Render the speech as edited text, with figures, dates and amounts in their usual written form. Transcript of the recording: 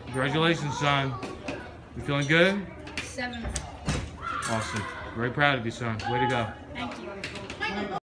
Congratulations, son. You feeling good? 7th. Awesome. Very proud of you, son. Way to go. Thank you.